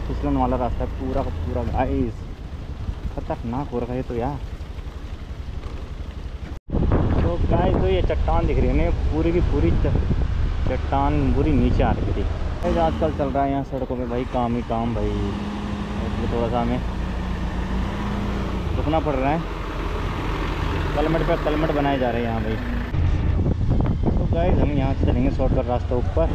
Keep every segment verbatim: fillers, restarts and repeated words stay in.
फिसलन वाला रास्ता है पूरा का पूरा गाइस, खतरनाक हो रखा है तो यार। तो गाइस तो ये चट्टान दिख रही है ना, पूरी की पूरी चट्टान पूरी नीचे आ रही थी। आजकल चल रहा है यहाँ सड़कों में भाई काम ही काम भाई, इसलिए थोड़ा सा हमें रुकना पड़ रहा है। कलमट पे कलमट बनाए जा रहे हैं यहाँ भाई। तो गाइस हम यहाँ से चलेंगे शॉर्टकट रास्ता ऊपर।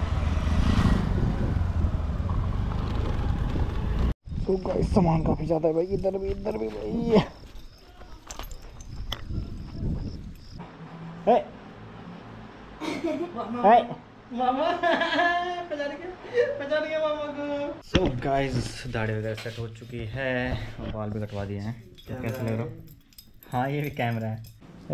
तो गाइस सामान काफ़ी ज़्यादा है भाई, इधर भी इधर भी भाई। हे हे मामा पहचान गया पहचान गया मामा को। सो गाइस दाढ़ी वगैरह सेट हो चुकी है और बाल भी कटवा दिए हैं। तो कैसे लग रहा हो? हाँ ये भी कैमरा है।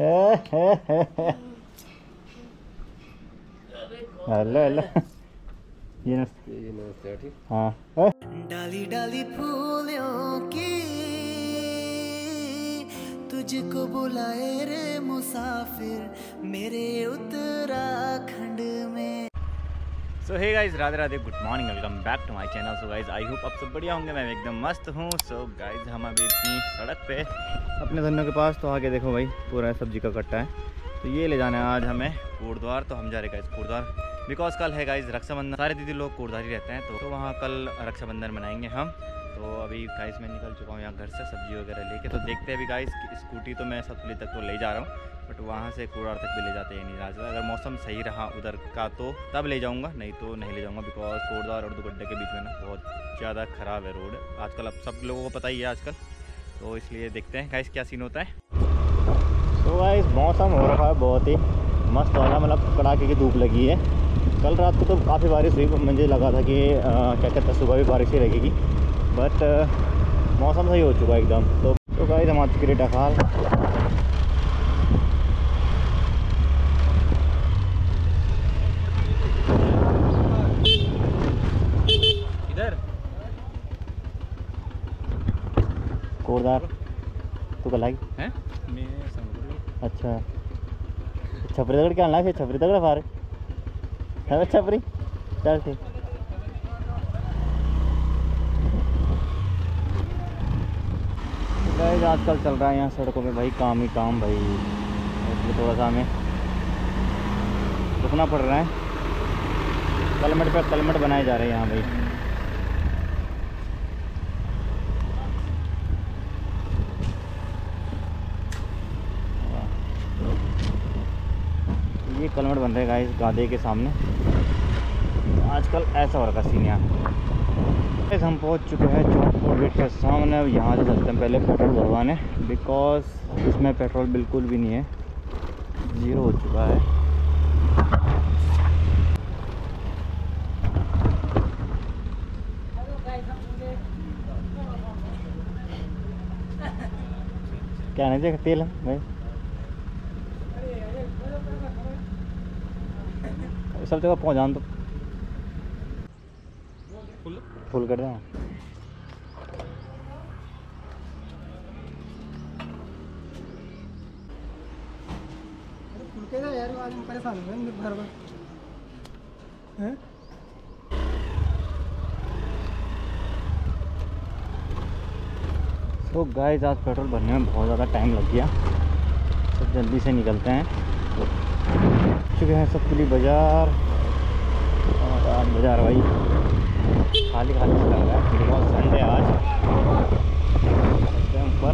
हेलो हेलो ये नमस्ते। ठीक हाँ। डाली डाली फूलों की तुझको बुलाए रे मुसाफिर मेरे उत्तराखंड में। So hey guys, Radhe Radhe, good morning, welcome back to my channel. So guys I hope आप सब बढ़िया होंगे, मैं एकदम मस्त हूँ। सो गाइस हम अभी इतनी सड़क पे अपने धन्यों के पास, तो आगे देखो भाई पूरा सब्जी का कट्टा है, तो ये ले जाना है आज हमें कोटद्वार। तो हम जा रहे गाइस कोटद्वार, बिकॉज कल है गाइस रक्षाबंधन। सारे दीदी लोग कोटद्वार ही रहते हैं, तो, तो वहाँ कल रक्षाबंधन मनाएंगे हम। तो अभी गाइस मैं निकल चुका हूँ यहाँ घर से सब्जी वगैरह लेके। तो देखते हैं अभी गाइस, स्कूटी तो मैं सतपुली तक तो ले जा रहा हूँ, बट वहाँ से कोटद्वार तक भी ले जाते हैं नहीं जाता। अगर मौसम सही रहा उधर का तो तब ले जाऊँगा, नहीं तो नहीं ले जाऊँगा। बिकॉज कोटद्वार और दुगड्डे के बीच में ना बहुत ज़्यादा ख़राब है रोड आजकल, अब सब लोगों को पता ही है आजकल। तो इसलिए देखते हैं गाइस क्या सीन होता है। तो गाइस मौसम हो रखा है बहुत ही मस्त वाला, मतलब कड़ाके की धूप लगी है। कल रात को तो काफ़ी बारिश हुई, मुझे लगा था कि आ, क्या कहते हैं सुबह भी बारिश ही लगेगी, बट मौसम सही हो चुका है एकदम। तो, तो गाइस हम आ चुके डकाल। इधर कोटद्वार तू कल आई हैं? अच्छा छपरी तगड़ के आना, फिर छपरी तगड़ फारे है छपरी। चल ठीक। गाइस आजकल चल रहा है यहाँ सड़कों में भाई काम ही काम भाई, इसलिए थोड़ा सा हमें रुकना पड़ रहा है। कलमट पे कलमट बनाए जा रहे हैं यहाँ भाई। ये कलमट बन रहे हैं गाइस गादे के सामने। आजकल ऐसा हो रखा सीन यहाँ। हम पहुँच चुके हैं चौकपुर गेट के सामने। यहाँ से चलते हैं पहले पेट्रोल भरवाने, बिकॉज इसमें पेट्रोल बिल्कुल भी नहीं है, जीरो हो चुका है। क्या नहीं देखा तेल है भाई, सब जगह पहुँचा तो फुल फुल कर दें। यार आज हम परेशान हो गए घर में। तो गाइस आज पेट्रोल भरने में बहुत ज़्यादा टाइम लग गया, तो जल्दी से निकलते हैं। चुके हैं सतपुली बाज़ार, और आज बाज़ार भाई खाली खाली से लग रहा है, बिकॉज संडे आज ऊपर।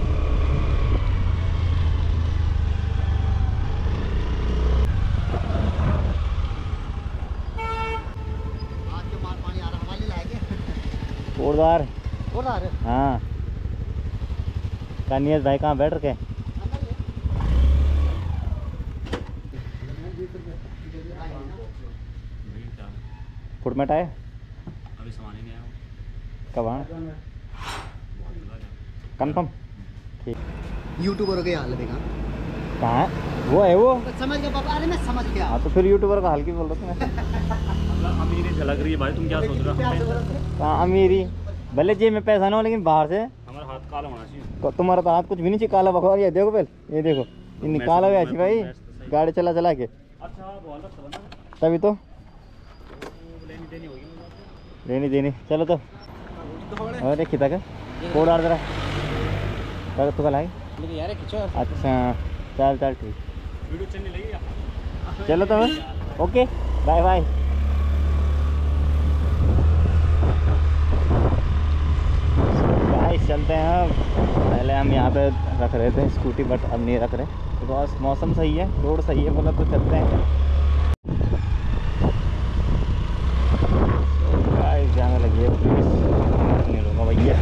कोटद्वार कोटद्वार हाँ, कानियत भाई कहाँ बैठ रखे? फुटमेट आए अभी, सामान ही नहीं आया। कब आना? कंफर्म ठीक। यूट्यूबर के हाल देखा कहाँ है वो? है वो समझ गया पापा। अरे मैं समझ गया। हाँ तो फिर यूट्यूबर का हाल की बोल रहे थे। अमीरी झलक रही है भाई, तुम क्या सोच रहे हो? कहाँ अमीरी? भले जेब में पैसा ना हो, लेकिन बाहर से हमारा हाथ काला होना चाहिए। तुम्हारा तो हाथ कुछ भी नहीं चाहिए काला बकवार। ये देखो पहले, ये देखो इन काला हुआ अच्छी भाई गाड़ी चला चला के। तभी तो लेनी देनी चलो। तो अरे खिता का कोड आ जरा कर तो कल आए यार खिंचो अच्छा चल चल ठीक वीडियो चलने लगी। चलो तो ओके बाय बाय। गाइस चलते हैं अब। पहले हम यहाँ पे रख रहे थे स्कूटी बट अब नहीं रख रहे बिकॉज मौसम सही है, रोड सही है, बोला तो चलते हैं। गाइस जाने लगी है प्लीज़ नहीं लूँगा भैया।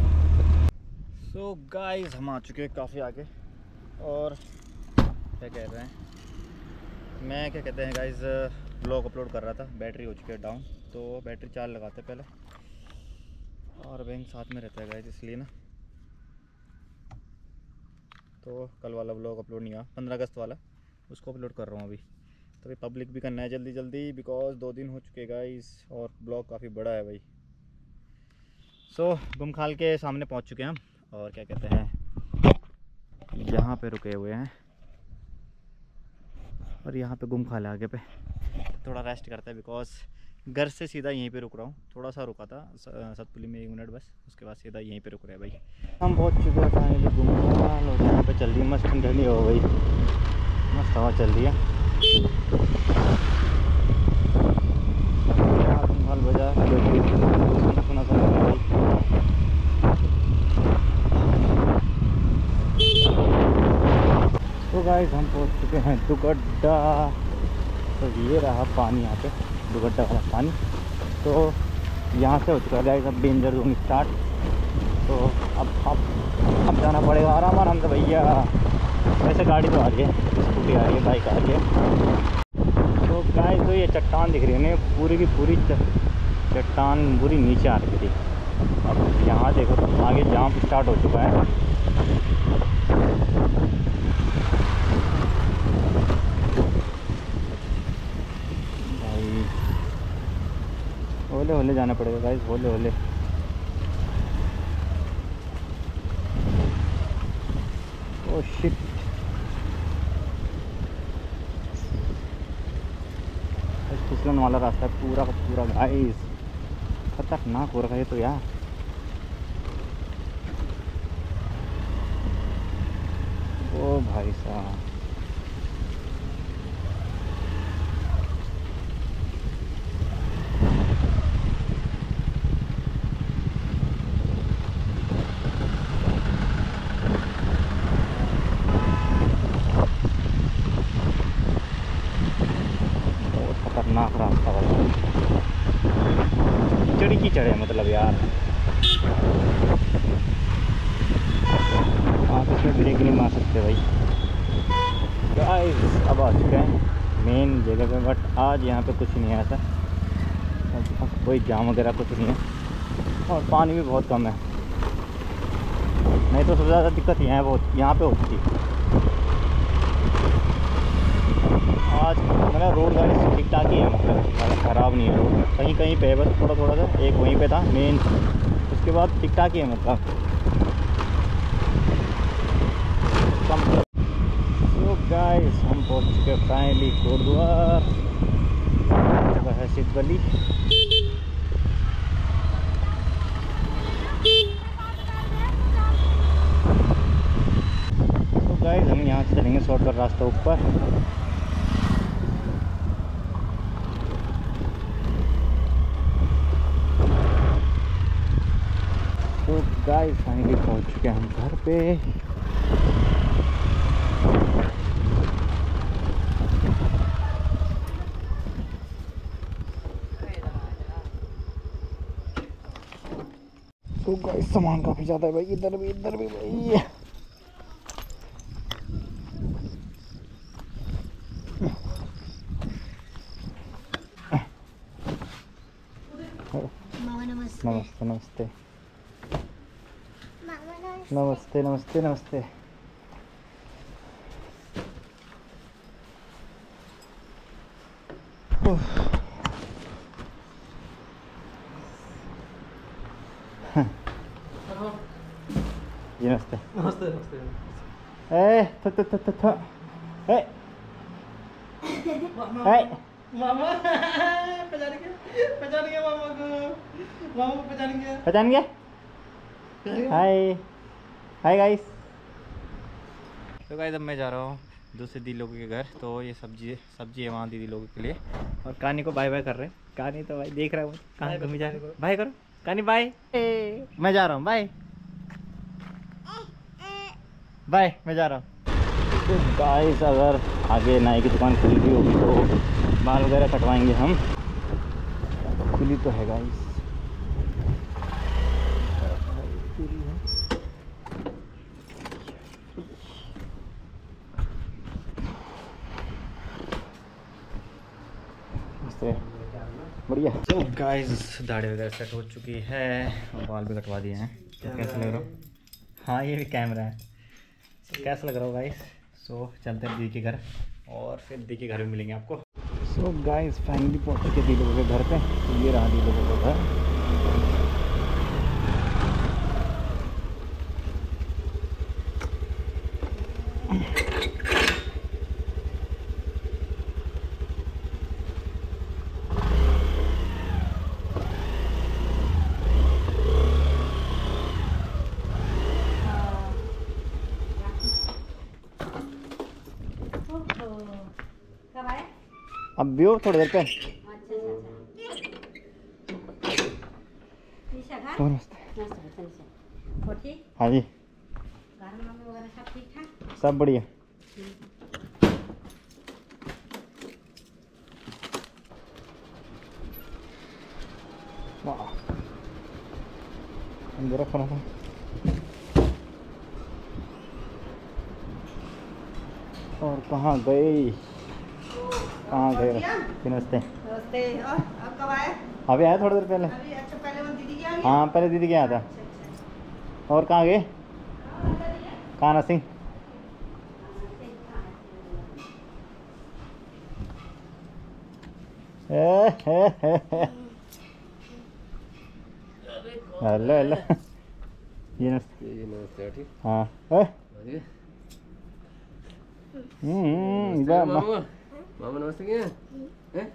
सो गाइस हम आ चुके हैं काफ़ी आगे और क्या कह रहे हैं, मैं क्या कहते हैं गाइस ब्लॉग अपलोड कर रहा था, बैटरी हो चुकी है डाउन, तो बैटरी चार्ज लगाते पहले और बैंक साथ में रहता है गाइस इसलिए ना, तो कल वाला ब्लॉग अपलोड नहीं हुआ, पंद्रह अगस्त वाला उसको अपलोड कर रहा हूँ अभी। तो अभी पब्लिक भी करना है जल्दी जल्दी बिकॉज दो दिन हो चुके गाइस और ब्लॉग काफ़ी बड़ा है भाई। सो so, गुमखाल के सामने पहुँच चुके हैं हम और क्या कहते हैं यहाँ पे रुके हुए हैं और यहाँ पे गुमखाल आगे पे थोड़ा रेस्ट करता है बिकॉज घर से सीधा यहीं पे रुक रहा हूँ, थोड़ा सा रुका था सतपुली में एक मिनट बस, उसके बाद सीधा यहीं पे रुक रहे हैं भाई। हम पहुँच चुके हैं फाइनली गुमखाल और यहाँ पे चल रही है मस्त ठंडी हो गई, मस्त हवा चल रही है। गुमखाल बाजार सुना सुना सुना भाई। तो गाइस हम पहुँच चुके हैं दुगड्डा, तो ये रहा पानी यहाँ पे दुगड्डा वाला पानी, तो यहाँ से हो चुका है गाइस अब डेंजर जोन स्टार्ट। तो अब अब अब जाना पड़ेगा आराम आराम से भैया। वैसे गाड़ी तो आ रही है, स्कूटी आ रही है, बाइक आ रही है। तो गाइस तो ये चट्टान दिख रही है ना पूरी की पूरी चट्टान पूरी नीचे आ रही थी। अब यहाँ देखो तो आगे जाम स्टार्ट हो चुका है। होले होले जाना पड़ेगा गाइस, होले होले। ओह शिट, फिसलन वाला रास्ता है पूरा का पूरा गाइस, खतरनाक हो रखा है तो यार। ओ भाई साहब खतरनाक रास्ता वाला, कीचड़ी कीचड़ है मतलब यार। आप इसमें ब्रेक नहीं मार सकते भाई। गाइस अब आ चुके हैं मेन जगह पे, बट आज यहाँ पे कुछ नहीं है ऐसा, कोई जाम वगैरह कुछ नहीं है और पानी भी बहुत कम है, नहीं तो सबसे ज़्यादा दिक्कत यहाँ है बहुत यहाँ पे होती थी। आज मतलब रोड गाड़ी ठीक ठाक ही है, मतलब ख़राब नहीं है रोड, कहीं कहीं पे बस थोड़ा थोड़ा सा, एक वहीं पे था मेन, उसके बाद ठीक ठाक ही है मतलब कम। तो गाइस हम पहुंच चुके फाइनली गुरुद्वार, जगह है सिद्ध गली। तो गाइस हम यहाँ से चलेंगे शॉर्टकट रास्ता ऊपर। तो गाइस फाइनली पहुंच चुके हैं हम घर पे। तो गाइस सामान काफी ज्यादा है भाई, इधर भी इधर भी भाई। नमस्ते नमस्ते नमस्ते नमस्ते नमस्ते नमस्ते। जी नमस्ते नमस्ते नमस्ते। ए थ थ थ थ थ ए ए मामा पहचान गया, पहचान गया मामा को, मामा को पहचान गया। पहचान गया। हाय हाय गाइस। तो गाइस अब मैं जा रहा हूँ दूसरे दीदी लोगों के घर। तो ये सब्जी सब्जी है वहाँ दीदी लोगों के लिए। और कानी को बाय बाय कर रहे हैं। कानी तो भाई देख रहा हूँ कहाँ घूमी जा रहे। बाय करो कानी, बाय। मैं जा रहा हूँ, बाय बाय, मैं जा रहा हूँ। तो गाइस अगर आगे नाई की दुकान खुली भी होगी तो बाल वगैरह कटवाएंगे हम। खुली तो है गाइस, बढ़िया। तो गाइस दाढ़ी वगैरह सेट हो चुकी है और बाल भी कटवा दिए हैं। तो कैसा लग रहा हो? हाँ ये भी कैमरा है। तो कैसा लग रहा हो गाइस? सो चलते हैं दी के घर और फिर दी के घर में मिलेंगे आपको। सो गाइस फाइनली पहुंच चुके दी लोगों के घर पे। तो ये रहा दी लोगों का घर। अब भी हो थोड़ी देर पे। हाँ जी सब बढ़िया। वाह अंदर रखना था। और कहाँ गई कहाँ गए? नमस्ते। नमस्ते। और आप कब आए? अभी आया थोड़ी देर पहले। अभी अच्छा पहले वो दीदी के आ गए? हाँ पहले दीदी के आया था। और कहाँ गए? कान्हा सिंह। Hello hello. ये नमस्ते। ठीक। हाँ हम्म मामा नमस्ते क्या है?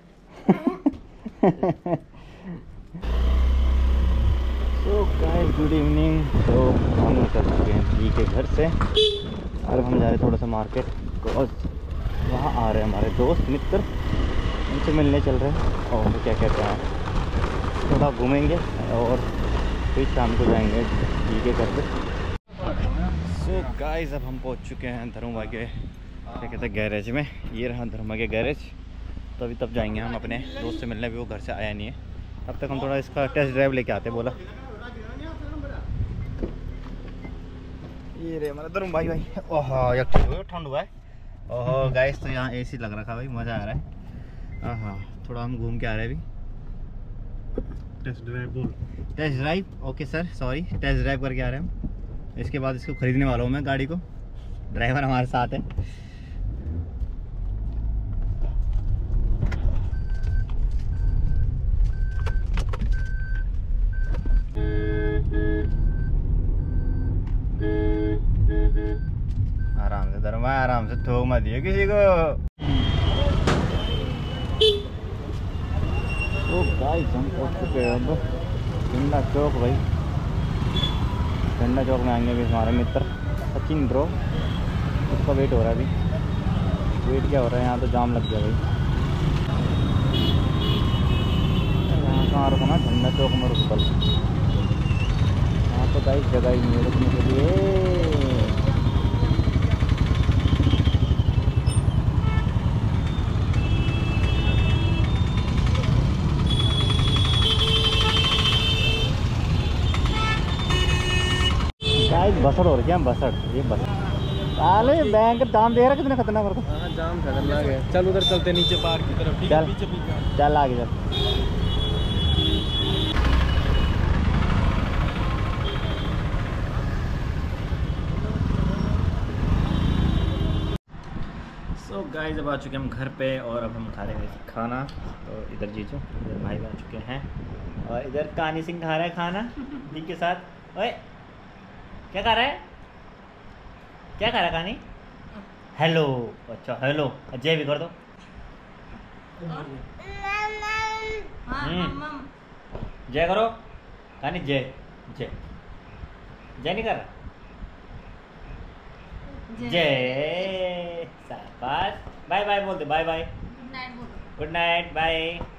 So guys good evening. तो हम निकल चुके हैं जी के घर से और हम जा रहे हैं थोड़ा सा मार्केट। बिकॉज वहाँ आ रहे हैं हमारे दोस्त मित्र, उनसे मिलने चल रहे हैं और वो क्या कहते हैं थोड़ा घूमेंगे और फिर शाम को जाएंगे जी के घर पे। सो गाइस अब हम पहुँच चुके हैं धर्मा के क्या कहते हैं गैरेज में। ये रहा धर्मा के गैरेज। तो अभी तब जाएंगे हम अपने दोस्त से मिलने। अभी वो घर से आया नहीं है। तब तक हम थोड़ा इसका टेस्ट ड्राइव लेके आते बोला। ये रे हमारा धर्म भाई भाई। ओहो यार ठंड हुआ है। ओहो गाइस तो यहाँ एसी लग रखा भाई, मज़ा आ रहा है। हाँ थोड़ा हम घूम के आ रहे हैं अभी। टेस्ट ड्राइव बोल। Test drive okay sir sorry test drive करके आ रहे हैं हम। इसके बाद इसको ख़रीदने वाला हूँ मैं गाड़ी को। ड्राइवर हमारे साथ है। आराम से धर्मा आराम से ठोक मत दिए किसी को। ओ गाइस हम पहुंच चुके हैं अब झंडा चौक भाई। झंडा चौक में आएंगे भी हमारे मित्र सचिन ब्रो। उसका वेट हो रहा है अभी। वेट क्या हो रहा है? यहाँ तो जाम लग गया भाई। यहाँ कहाँ रुकना? झंडा चौक में रुक कल। यहाँ तो गाइस जगह ही नहीं है रुकने के लिए। बसड़ हो रही है बसड़। ये बसड़ साले बैंक दाम दे रहा कितने खतरनाक करता। हाँ जाम खतरनाक है। चल उधर चलते नीचे पार्क की तरफ। ठीक है पीछे पीछे चल आगे चल। सो गाइस अब आ चुके हम घर पे और अब हम खा रहे हैं खाना। तो इधर जीजू इधर भाई आ चुके हैं और इधर कानी सिंह खा रहा है खाना दी के साथ। ओए क्या खा रहा है? क्या खा रहा है कानी? हेलो। अच्छा हेलो जय भी कर दो। हाँ हम्म। मम जय करो कहानी जय जय जय नहीं कर रहा जय शाबाश बाय बाय बोल दे बाय बाय गुड नाइट बोलो गुड नाइट बाय